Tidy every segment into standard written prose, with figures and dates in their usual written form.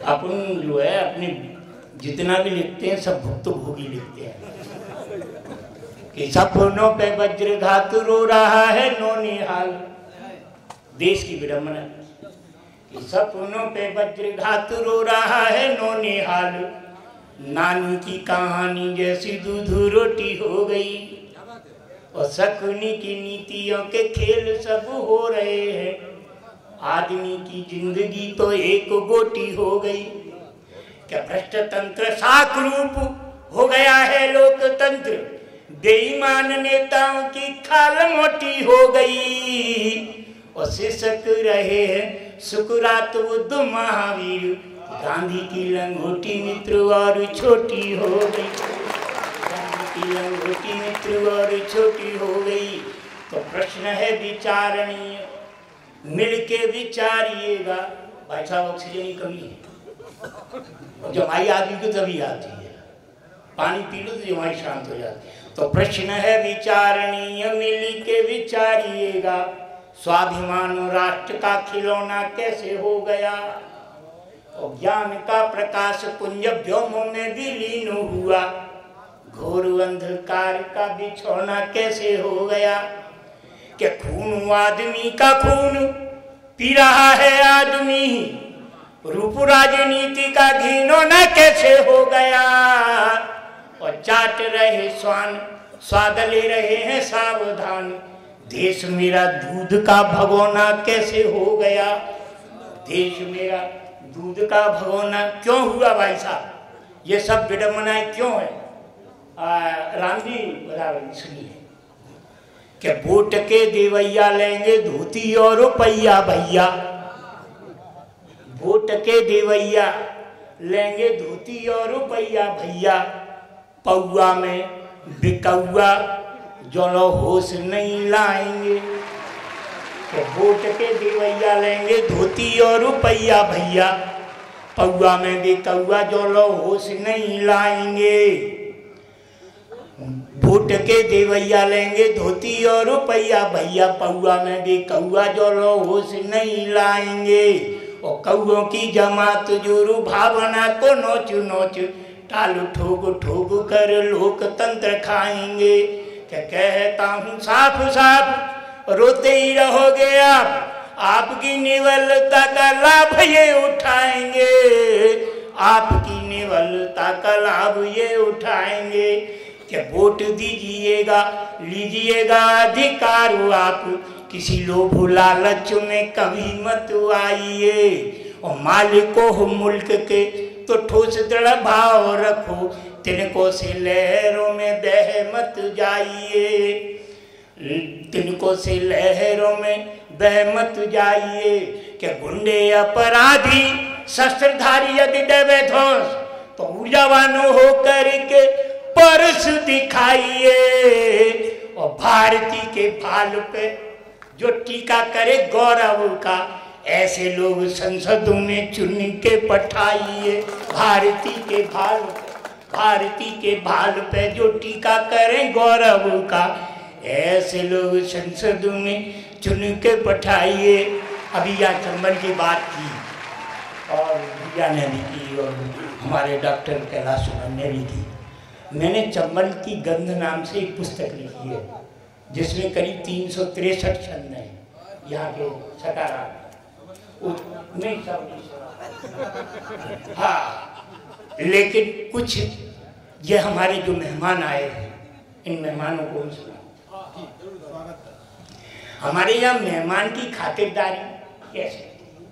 अपन जो है अपने जितना भी लिखते हैं सब भुक्तभोगी लिखते हैं कि सपनों पे वज्रघात रो रहा है नौनिहाल। देश की विडंबना कि सपनों पे वज्रघात रो रहा है नौनिहाल। नानी की कहानी जैसी दूध रोटी हो गई और शकुनी की नीतियों के खेल सब हो रहे हैं। आदमी की जिंदगी तो एक गोटी हो गई। क्या भ्रष्ट तंत्र साख रूप हो गया है लोकतंत्र। बेईमान नेताओं की खाल मोटी हो गई और शिक्षक रहे हैं सुकरात बुद्ध महावीर। गांधी की लंगोटी मित्र और छोटी हो गई। गांधी की लंगोटी मित्र और छोटी हो गई। तो प्रश्न है विचारणीय, मिलके विचारिएगा। भाई साहब ऑक्सीजन की कमी है, जमाई आदमी को तभी आती है, पानी पी लो तो जमाई शांत हो जाती है। तो प्रश्न है विचारणीय, मिल के विचारिएगा। स्वाभिमान राष्ट्र का खिलौना कैसे हो गया और ज्ञान का प्रकाश पुंज व्योमों में विलीन हुआ। घोर अंधकार का बिछौना कैसे हो गया। कि खून आदमी का खून पी रहा है आदमी। रूप राजनीति का घिनौना कैसे हो गया और चाट रहे स्वान स्वाद ले रहे हैं सावधान। देश मेरा दूध का भगोना कैसे हो गया। देश मेरा दूध का भगोना क्यों हुआ भाई साहब, ये सब विडंबनाएं क्यों है। राम जी बराबर सुनिए कि वोट के देवैया लेंगे धोती और रुपैया भैया। वोट के देवैया लेंगे धोती और रुपैया भैया। पौआ में बिकौआ जो होश नहीं लाएंगे। तो वोट के देवैया लेंगे धोती और रुपैया भैया। पौआ में बिकौआ जो होश नहीं लाएंगे। वोट के देवैया लेंगे धोती और रुपैया भैया। पौआ में बिकौआ जो होश नहीं लाएंगे। और कौओं की जमात जोरू भावना को नोच नोच टाल ठोक ठोक कर लोकतंत्र खाएंगे। क्या कहता हूँ साफ साफ, रोते ही रहोगे आप। आपकी निवलता का लाभ ये उठाएंगे। आपकी निवलता का लाभ ये उठाएंगे। क्या वोट दीजिएगा लीजिएगा अधिकार आप। किसी लोभ लालच में कभी मत आइए। और मालिकों हो मुल्क के तो ठोस दृढ़ भाव रखो। तिनको से लहरों में बह मत जाइए। तिनको से लहरों में बह मत जाइए। क्या गुंडे अपराधी शस्त्रधारी यदि देवे धोस तो ऊर्जावान हो करके परस दिखाइए। और भारती के भाल पे जो टीका करे गौरव का, ऐसे लोग संसदों में चुन के पठाइए। भारती के भाल पे जो टीका करें गौरव का, ऐसे लोग संसदों में चुन के पठाइए। अभी यहाँ चंबल की बात की और भैया ने भी की और हमारे डॉक्टर कैलाश ने भी की। मैंने चंबल की गंध नाम से एक पुस्तक लिखी है जिसमें करीब 363 छंद हैं। यहाँ के सकारा नहीं सब, हाँ, लेकिन कुछ ये हमारे जो मेहमान आए हैं इन मेहमानों को सुना। हमारे यहाँ मेहमान की खातिरदारी कैसे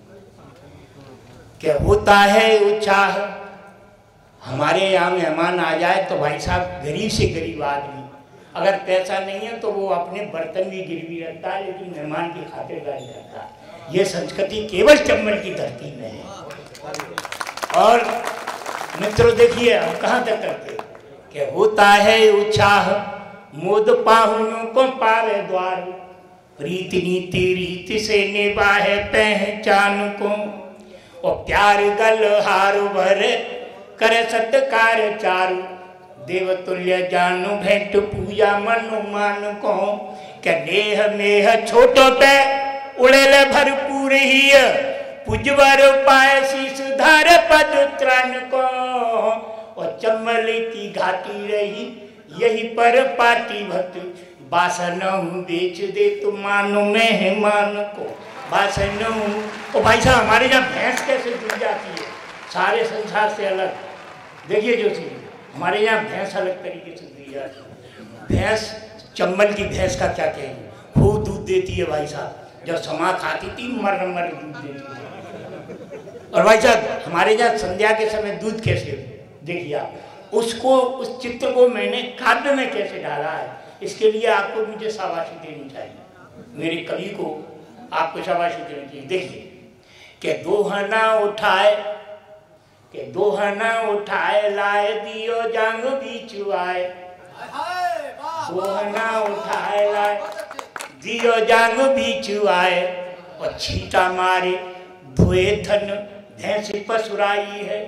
क्या होता है उत्साह। हमारे यहाँ मेहमान आ जाए तो भाई साहब गरीब से गरीब आदमी अगर पैसा नहीं है तो वो अपने बर्तन भी गिरवी रखता है, लेकिन मेहमान की खातिरदारी करता है। ये संस्कृति केवल चंबल की धरती में है। और मित्रों देखिए हम कहाँ तक करते कि होता है उत्साह मोद पाहुनों को पावे द्वार। प्रीत नीति रीत से निभाए पहचान को। और प्यार गल हार भर करे सत्कार चारु। देवतुल्य जानू भेंट पूजा मनु मान को। क्या नेह नेह छोटो पे उड़ेले भरपूर ही। पुजवर पाए शीश धार पद त्राण को, और चम्मल की घाटी रही यही पर पाटी भक्त, बासन बेच दे तो मानो मेहमान को बासन। ओ भाई साहब, हमारे यहाँ भैंस कैसे जुड़ जाती है सारे संसार से अलग। देखिए जो चीज हमारे यहाँ भैंस अलग तरीके से जुड़ जाती है। भैंस, चम्बल की भैंस का क्या कहेंगे, खूब दूध देती है भाई साहब। जब समा खाती थी मर दूध देती थी। और भाई साहब हमारे यहाँ संध्या के समय दूध कैसे, देखिए आप उसको, उस चित्र को मैंने काव्य में कैसे डाला है, इसके लिए आपको मुझे शाबाशी देनी चाहिए। मेरे कवि को आपको शाबाशी देनी चाहिए। देखिए कि दोहना उठाए, के दोहना उठाए लाए दियो जांग बीचुआए, दोहना उठाए लाए दियो जांग बीचुआए, और छीटा मारे धोए थन भैंस पसुराई है।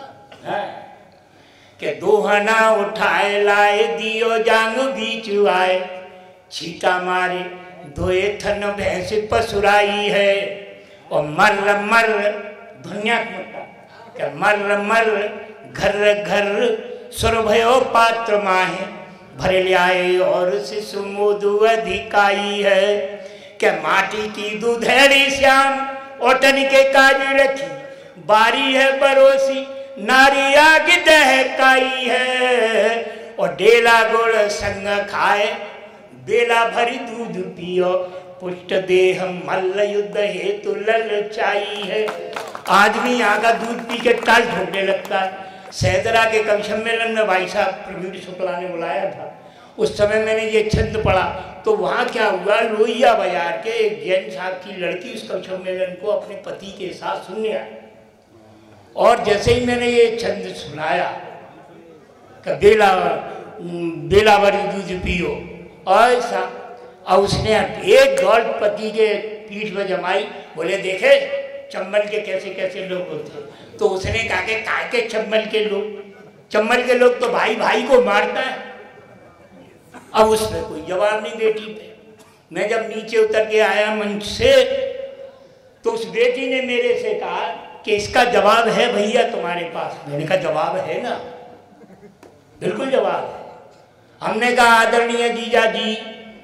के दोहना उठाए लाए दियो जांग बीचुआए, छीटा मारे धोए थन भैंस पसुराई है। और मर्र मर्र ध्वन्यात्मकता, क्या मर्र मर्र घर घर सुर भयो पात्र माहे, भरे ल्याए और शिशु मोदु अधिकाई है। क्या माटी की दूधेड़ी श्याम ओटन के काज रखी, बारी है परोसी नारी आग दहकाई है। और डेला गुड़ संग खाए बेला भरी दूध पियो, पुष्ट देह मल्ल युद्ध हेतु ललचाई है। आदमी यहाँ का दूध पी के टाल ठोकने लगता है। सैदरा के कवि सम्मेलन में भाई साहब प्रवीण शुक्ला ने बुलाया था, उस समय मैंने ये छंद पढ़ा, तो वहाँ क्या हुआ, लोहिया बाजार के एक जैन साहब की लड़की उस कवि सम्मेलन को अपने पति के साथ सुनने आई। और जैसे ही मैंने ये छंद सुनाया कि बेला बेला भरी दूध पियो, ऐसा, और उसने एक दौड़ पति के पीठ में जमाई, बोले देखे चंबल के कैसे कैसे लोग होते। तो उसने कहा कि काय के चंबल के लोग, चंबल के लोग तो भाई भाई को मारता है। अब उसने कोई जवाब नहीं बेटी पे। मैं जब नीचे उतर के आया मंच से, तो उस बेटी ने मेरे से कहा कि इसका जवाब है भैया तुम्हारे पास। मैंने कहा जवाब है ना, बिल्कुल जवाब है। हमने कहा आदरणीय जीजा जी,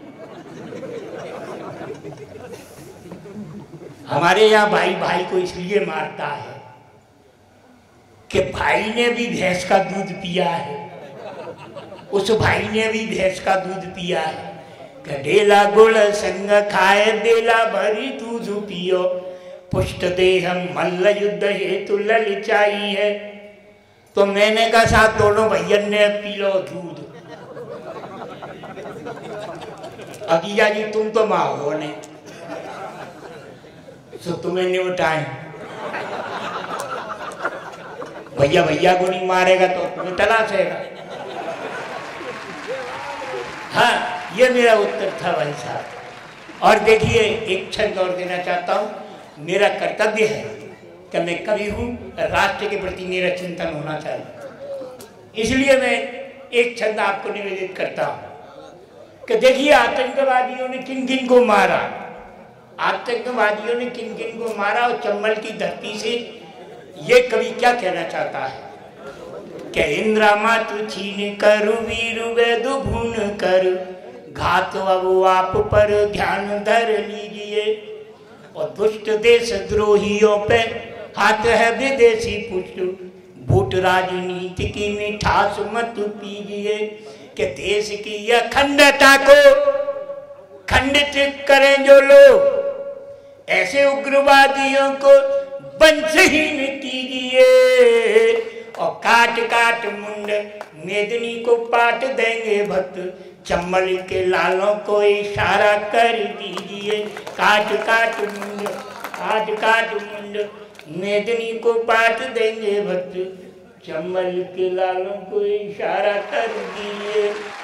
हमारे यहाँ भाई भाई को इसलिए मारता है कि भाई ने भी भैंस का दूध पिया है, उस भाई ने भी भैंस का दूध पिया है। डेला गुड़ संग खाए बेला भरी दूध पियो, पुष्ट देह मल्ल युद्ध हेतु ललचाई है। तो मैंने कहा साथ दोनों भैया ने पी लो दूध। अगिया जी तुम तो माँ हो ने, तो तुम्हें नहीं उठाए, भैया भैया को नहीं मारेगा तो तुम्हें तलाशेगा। हाँ, ये मेरा उत्तर था भाई साहब। और देखिए एक छंद और देना चाहता हूँ। मेरा कर्तव्य है कि मैं कवि हूँ, राष्ट्र के प्रति मेरा चिंतन होना चाहिए, इसलिए मैं एक छंद आपको निवेदित करता हूँ कि देखिए आतंकवादियों ने किन किन को मारा, आतंकवादियों ने किन किन को मारा। और चंबल की धरती से ये कवि क्या कहना चाहता है कि इंद्रा मातु छीन कर वीर वेद भून कर, घात अब आप पर ध्यान धर लीजिए। और दुष्ट देश द्रोहियों पे हाथ है विदेशी पुष्ट, भूट राजनीति की मिठास मत पीजिए। कि देश की अखंडता को खंडित करें जो लोग, ऐसे उग्रवादियों को वंशहीन कीजिए। और काट काट मुंड मेदनी को पाट देंगे भक्त, चंबल के लालों को इशारा कर दीजिए। काट काट मुंड मेदनी को पाट देंगे भक्त, चंबल के लालों को इशारा कर दीजिए।